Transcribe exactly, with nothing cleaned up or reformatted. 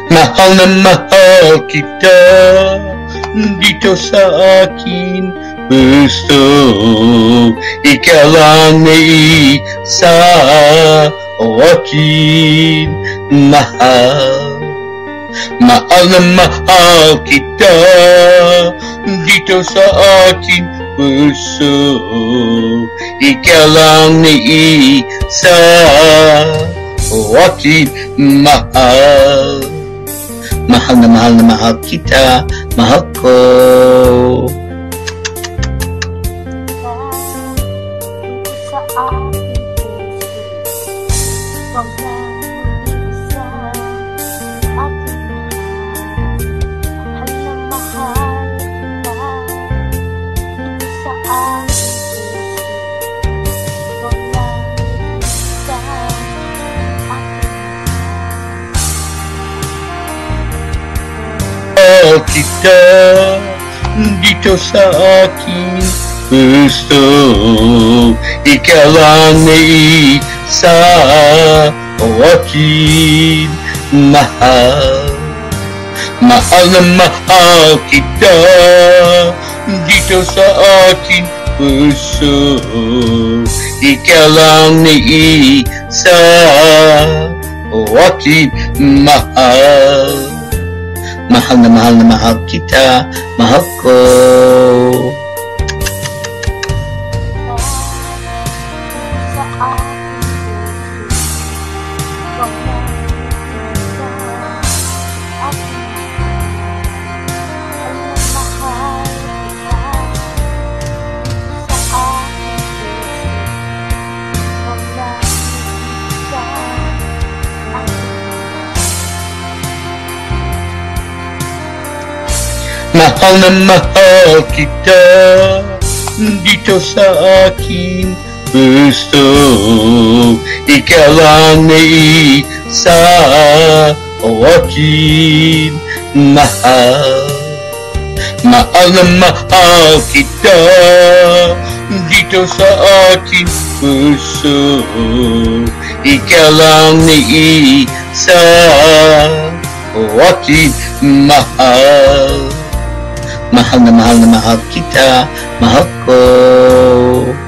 Mahal na mahal kita dito sa akin puso. Ikaw lang na isa o akin mahal. Mahal na mahal kita dito sa akin puso. Ikaw lang na isa o akin mahal. Mahal na mahal na mahal kita, mahal ko. Sa aking puso, wag na mag-isa, aking mahal. Mahal na mahal kita, sa aking puso, wag na mag-isa, aking Mahal kita dito sa akin puso. Ikaw lang na isa o akin mahal. Mahal na mahal kita dito sa akin puso. Ikaw lang na isa o akin mahal. Mahal na mahal na mahal kita, mahal ko. sa aking puso, wag na mag-isa, aking mahal. Mahal na mahal kita, sa aking puso, wag na mag-isa, aking Mahal na mahal kita dito sa akin puso. Ikaw lang na isa o akin mahal. Mahal na mahal kita dito sa akin puso. Ikaw lang na isa o akin mahal. Mahal na mahal na mahal kita, mahal ko.